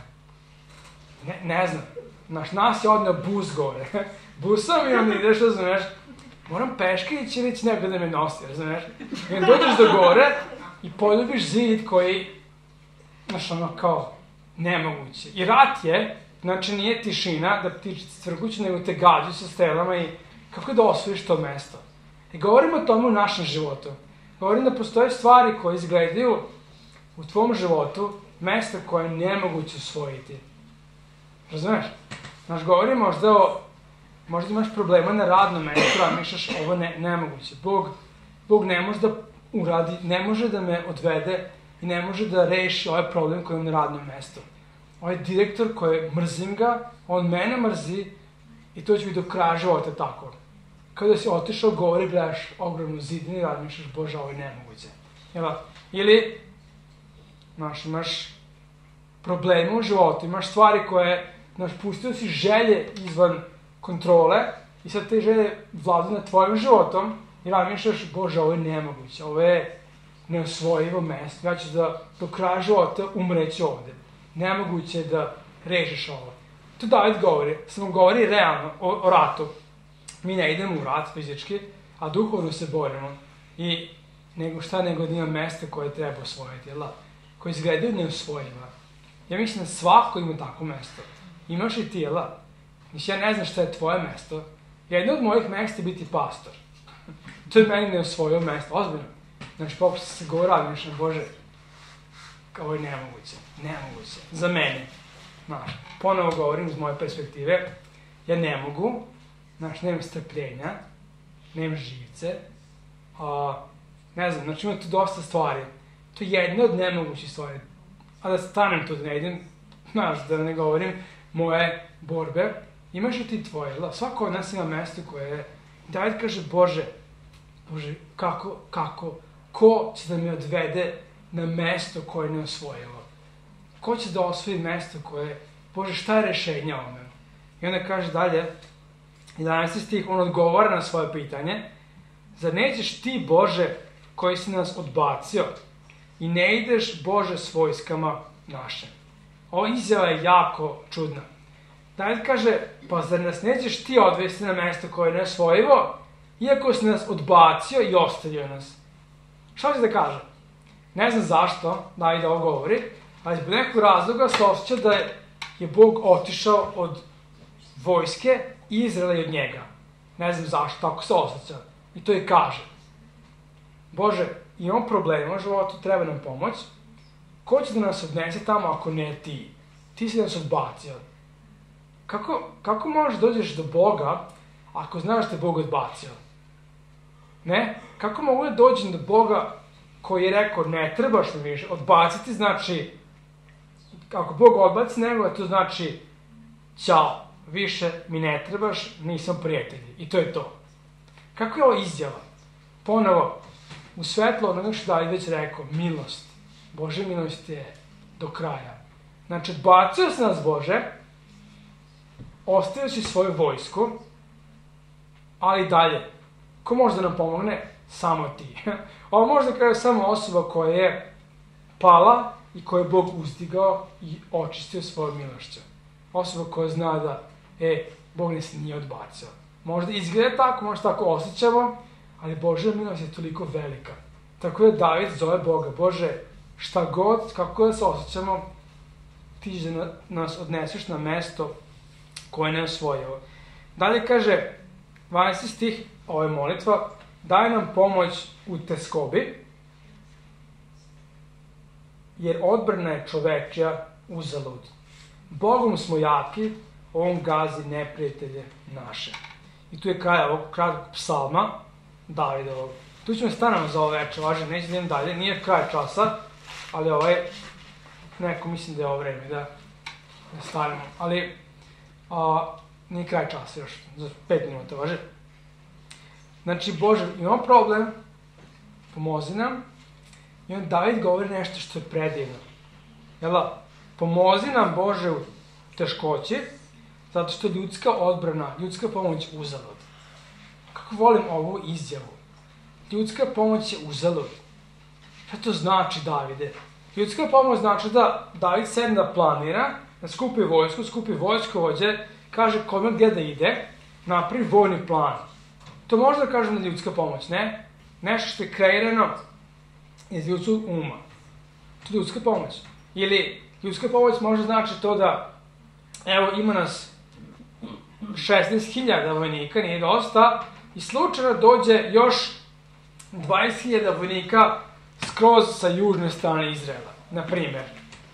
Ne, ne znam. Znaš, nas je odneo bus gore. Busom i onda ideš, razumeš, moram peške ići ili će neko da me nosi, razumeš? I onda dođeš do gore i poljubiš zid koji, znaš, ono kao, nemoguće. I rat je, znači nije tišina da ptičice cvrkuću, nego te gađu sa stelama i kako da osvojiš to mesto. I govorimo o tome u našem životu. Govorim da postoje stvari koje izgledaju u tvom životu, mesta koje je nemoguće osvojiti. Razumeš? Znaš, govorim možda o, možda imaš problema na radnom mestu, a mišljaš ovo ne, nemoguće. Bog, Bog ne može da uradi, ne može da me odvede i ne može da reši ovaj problem koji imam na radnom mestu. Ovaj direktor koji mrzim ga, on mene mrzi i to će biti do kraja života tako. Kada si otišao gore, gledaš ogromnu zidinu i razmišljaš, Bože, ovo je nemoguće. Jel? Ili, znaš, imaš probleme u životu, imaš stvari koje, znaš, pustio si želje izvan kontrole i sad te želje vladu nad tvojim životom i razmišljaš, Bože, ovo je nemoguće, ovo je neosvojivo mesto, ja ću da do kraja života umreći ovde. Nemoguće je da rešiš ovo. To David govori, samo govori realno o, o ratu. Mi ne idemo u rat fizički, a duhovno se borimo. I nego šta nego da ima mesta koje treba osvojiti, jel da? Koje izgledaju neosvojiva. Ja mislim da svako ima takvo mesto. Imaš i ti, jel da? Mislim, ja ne znam šta je tvoje mesto. Jedno od mojih mesta je biti pastor. To je meni neosvojivo mesto, ozbiljno. Znači, pokušao se govora, mislim, Bože, ovo je nemoguće, nemoguće. Za mene, znaš, ponovo govorim iz moje perspektive, ja ne mogu, znaš, nemam strpljenja, nemam živce, a, ne znam, znači ima tu dosta stvari. To je jedna od nemogućih stvari. A da stanem tu, da ne idem, znaš, da ne govorim moje borbe, imaš i ti tvoje, da? Svako od nas ima mesto koje je, David kaže, Bože, Bože, kako, kako, ko će da me odvede na mesto koje ne osvojilo? Ko će da osvoji mesto koje, Bože, šta je rešenje ovome? I onda kaže dalje, jedanaesti stih, on odgovara na svoje pitanje, zar nećeš ti, Bože, koji si nas odbacio i ne ideš, Bože, s vojskama naše? Ova izjava je jako čudna. David kaže, pa zar nas nećeš ti odvesti na mesto koje je neosvojivo, iako si nas odbacio i ostavio nas? Šta će da kaže? Ne znam zašto David ovo govori, ali zbog nekog razloga se osjeća da je Bog otišao od vojske Izraela i od njega. Ne znam zašto, tako se osjeća. I to i kaže. Bože, imamo problema u životu, treba nam pomoć. Ko će da nas odnese tamo ako ne ti? Ti si nas odbacio. Kako, kako možeš dođeš do Boga ako znaš da je Bog odbacio? Ne? Kako mogu da dođem do Boga koji je rekao ne trebaš mi više? Odbaciti znači, ako Bog odbaci nekoga, to znači ćao, više mi ne trebaš, nisam prijatelj. I to je to. Kako je ovo izjava? Ponovo, u svetlo onoga što David već rekao, milost. Bože milost je do kraja. Znači, odbacio se nas Bože, ostavio si svoju vojsku, ali dalje. Ko može da nam pomogne? Samo ti. Ovo može da kaže samo osoba koja je pala i koju je Bog uzdigao i očistio svojom milošću. Osoba koja zna da, e, Bog nas nije odbacio. Možda izgleda tako, možda tako osjećamo, ali Božja milost je toliko velika. Tako da David zove Boga, Bože, šta god, kako da se osjećamo, ti će da nas odneseš na mesto koje ne osvojio. Dalje kaže, dvanaesti stih, ova molitva, daj nam pomoć u teskobi, jer odbrana je čovečja uzalud. Bogom smo jaki, on gazi neprijatelje naše. I tu je kraj ovog kratkog psalma Davidovog. Tu ćemo stanemo za ovo večer, važno, neće da idem dalje, nije kraj časa, ali ovaj, neko mislim da je ovo vreme da, da stanemo. Ali, a, nije kraj časa još, za pet minuta, važe. Znači, Bože, imamo problem, pomozi nam, i on David govori nešto što je predivno. Jel da? Pomozi nam, Bože, u teškoći, zato što je ljudska odbrana, ljudska pomoć uzalud. Kako volim ovu izjavu. Ljudska pomoć je uzalud. Šta to znači, Davide? Ljudska pomoć znači da David sedne da planira, da skupi vojsku, skupi vojskovođe, kaže kome gdje da ide, napravi vojni plan. To možda kažem da je ljudska pomoć, ne? Nešto što je kreirano iz ljudskog uma. To je ljudska pomoć. Ili ljudska pomoć može znači to da, evo, ima nas šesnaest hiljada vojnika, nije dosta, i slučajno dođe još dvadeset hiljada vojnika skroz sa južne strane Izraela, na primjer.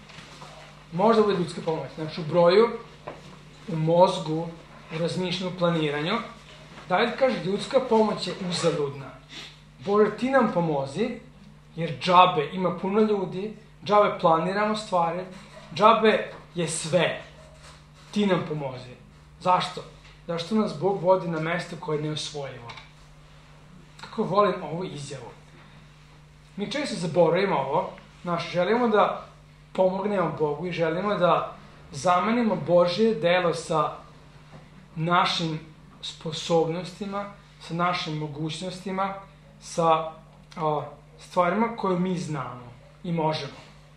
Možda bude ljudska pomoć. Znači, u broju, u mozgu, u razmišljanju, u planiranju. David kaže, ljudska pomoć je uzaludna. Bože, ti nam pomozi, jer džabe ima puno ljudi, džabe planiramo stvari, džabe je sve. Ti nam pomozi. Zašto? Zašto nas Bog vodi na mesto koje je neosvojivo. Kako volim ovu izjavu. Mi često zaboravimo ovo, znaš, želimo da pomognemo Bogu i želimo da zamenimo Božje delo sa našim sposobnostima, sa našim mogućnostima, sa o, stvarima koje mi znamo i možemo.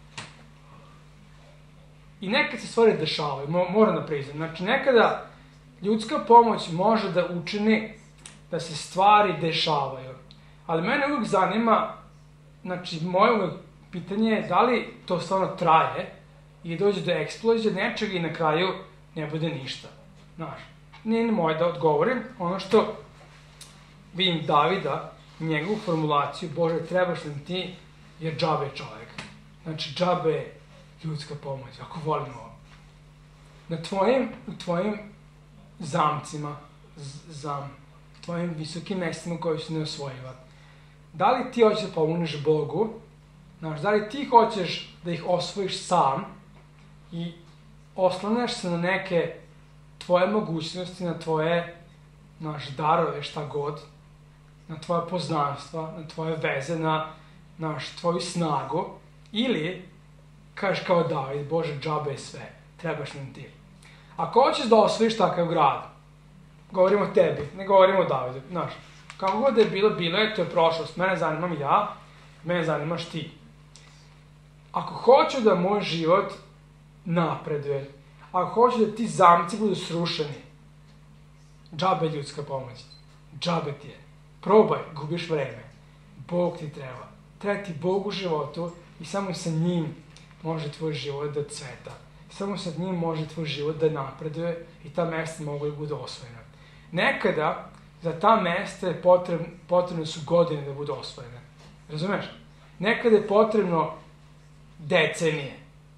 I nekad se stvari dešavaju, moram da priznam. Znači, nekada ljudska pomoć može da učini da se stvari dešavaju. Ali mene uvijek zanima, znači, moje uvijek pitanje je da li to stvarno traje i dođe do eksplozije nečega i na kraju ne bude ništa. Znaš, nije moje da odgovorim. Ono što vidim Davida, njegovu formulaciju, Bože, trebaš nam ti, jer džabe je čovjek. Znači, džabe je ljudska pomoć, ako volimo ovo. Na tvojim, u tvojim zamcima, zam, tvojim visokim mestima koji su neosvojiva, da li ti hoćeš da pomogneš Bogu, znaš, da li ti hoćeš da ih osvojiš sam i oslanjaš se na neke tvoje mogućnosti, na tvoje, znaš, darove, šta god, na tvoje poznanstva, na tvoje veze, na, naš, tvoju snagu, ili kažeš kao David, Bože, džabe je sve, trebaš nam ti. Ako hoćeš da osvojiš takav grad, govorimo o tebi, ne govorimo o Davidu, znaš, kako god da je bilo, bilo je, to je prošlost, mene zanimam ja, mene zanimaš ti. Ako hoću da moj život napreduje, ako hoću da ti zamci budu srušeni, džabe je ljudska pomoć, džabe ti je. Probaj, gubiš vreme. Bog ti treba. Treba ti Bog u životu i samo sa njim može tvoj život da cveta. Samo sa njim može tvoj život da napreduje i ta mesta mogu da budu osvojena. Nekada za ta mesta je potrebno, potrebno su godine da budu osvojene. Razumeš? Nekada je potrebno decenije.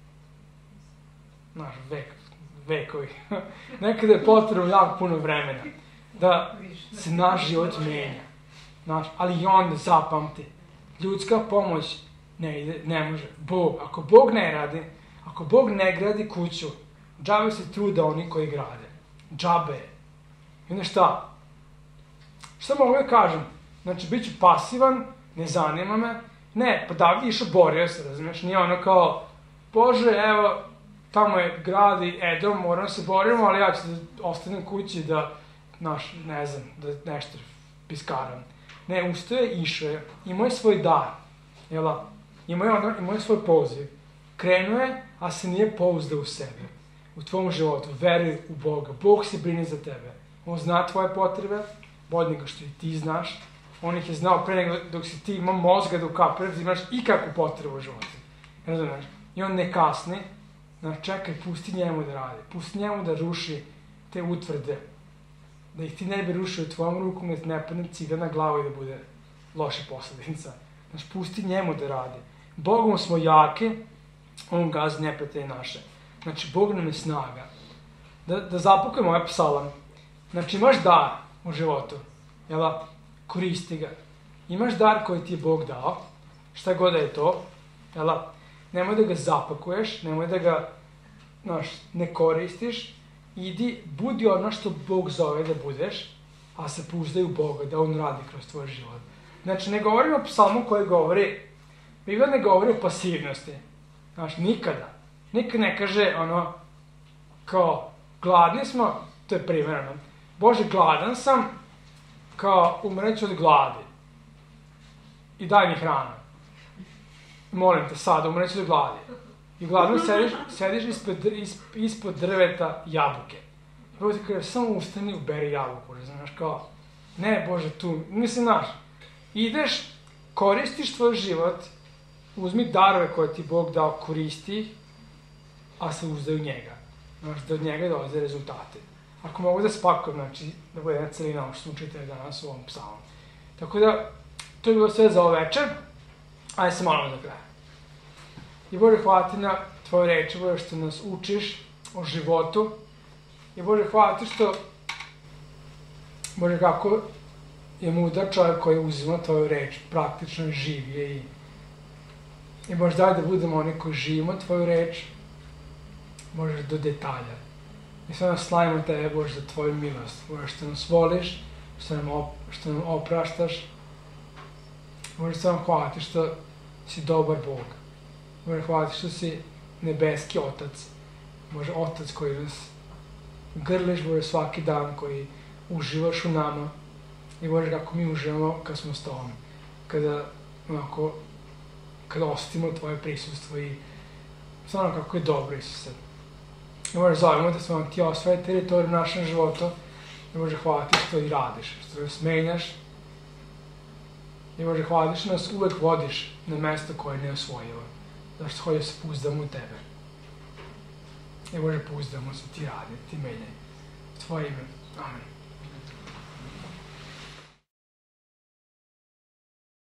Znaš, vek, vekovi. Nekada je potrebno jako puno vremena da se naš život menja. Znaš, ali i onda zapamti, ljudska pomoć ne ide, ne može. Bog, ako Bog ne radi, ako Bog ne gradi kuću, džabe se truda oni koji grade. Džabe. I onda šta? Šta mogu da kažem? Znači, bit ću pasivan, ne zanima me. Ne, pa David je išao, borio se, razumiješ? Nije ono kao, Bože, evo, tamo je grad i Edom, moramo se borimo, ali ja ću da ostanem kući da, znaš, ne znam, da nešto piskaram. Ne, ustao je, išao je, imao je svoj dar. Jel' Imao je, ono, imao je svoj poziv. Krenuo je, a se nije pouzdao u sebe. U tvom životu. Veruj u Boga. Bog se brine za tebe. On zna tvoje potrebe, bolje nego što i ti znaš. On ih je znao pre nego dok si ti imao mozga da ukapiraš, da imaš ikakvu potrebu u životu. Razumeš? I on ne kasni. Znači, čekaj, pusti njemu da radi. Pusti njemu da ruši te utvrde. Da ih ti ne bi rušio tvojom rukom, da ti ne padne ciga na glavu i da bude loša posledica. Znači, pusti njemu da radi. Bogom smo jaki, on gazi neprijatelje naše. Znači, Bog nam je snaga. Da, da zapukujemo ovaj psalam. Znači, imaš dar u životu. Jel da? Koristi ga. Imaš dar koji ti je Bog dao. Šta god da je to. Jel da? Nemoj da ga zapakuješ, nemoj da ga, znaš, ne koristiš. Idi, budi ono što Bog zove da budeš, a se pouzdaj u Boga, da on radi kroz tvoj život. Znači, ne govorim o psalmu koji govori, Biblia ne govori o pasivnosti. Znaš, nikada. Nikad ne kaže, ono, kao, gladni smo, to je primjerno. Bože, gladan sam, kao, umreću od gladi. I daj mi hranu. Molim te, sada, umreću od gladi. I gladno sediš, sediš ispod, ispod drveta jabuke. I Bog ti kaže, samo ustani, uberi jabuku, znaš, kao, ne, Bože, tu, mislim, znaš, ideš, koristiš tvoj život, uzmi darove koje ti Bog dao, koristi ih, a se uzdaj u njega. Znaš, da od njega dolaze rezultate. Ako mogu da spakujem, znači, da bude jedna celina, ono što smo čitali danas u ovom psalmu. Tako da, to je bilo sve za ovo večer, ajde se molimo do kraja. I Bože, hvala ti na tvoje reči, Bože, što nas učiš o životu. I Bože, hvala ti što, Bože, kako je mudar čovjek koji uzima tvoju reč, praktično živi je i I Bože, daj da budemo oni koji živimo tvoju reč, Bože, do detalja. I sve nas slavimo tebe, Bože, za tvoju milost. Bože, što nas voliš, što nam, op, što nam opraštaš. Bože, samo hvala ti što si dobar Bog. Bože, hvala ti što si nebeski Otac. Bože, Otac koji nas grliš, Bože, svaki dan, koji uživaš u nama. I Bože, kako mi uživamo kad smo s tobom. Kada, onako, kada osjetimo tvoje prisustvo i stvarno kako je dobro, Isuse. I Bože, zovemo da smo ti osvaja teritoriju u našem životu. I Bože, hvala ti što i radiš, što nas menjaš. I Bože, hvala ti što nas uvek vodiš na mesto koje je neosvojivo. Zašto hoće se pouzdamo u tebe. I Bože, pouzdamo se, ti radi, ti menjaj. U tvoje ime. Amen.